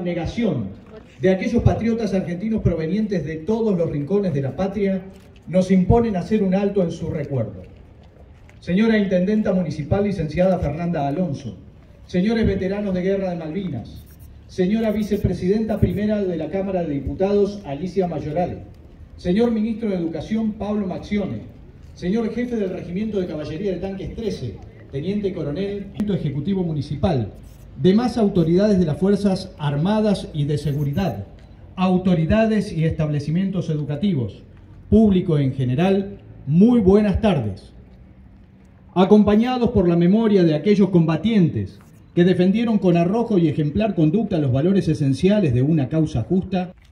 Negación de aquellos patriotas argentinos provenientes de todos los rincones de la patria nos imponen hacer un alto en su recuerdo. Señora Intendenta Municipal, licenciada Fernanda Alonso, señores veteranos de Guerra de Malvinas, señora Vicepresidenta Primera de la Cámara de Diputados, Alicia Mayoral, señor Ministro de Educación, Pablo Maccione, señor Jefe del Regimiento de Caballería de Tanques 13, Teniente Coronel, Ejecutivo Municipal, demás autoridades de las Fuerzas Armadas y de Seguridad, autoridades y establecimientos educativos, público en general, muy buenas tardes. Acompañados por la memoria de aquellos combatientes que defendieron con arrojo y ejemplar conducta los valores esenciales de una causa justa,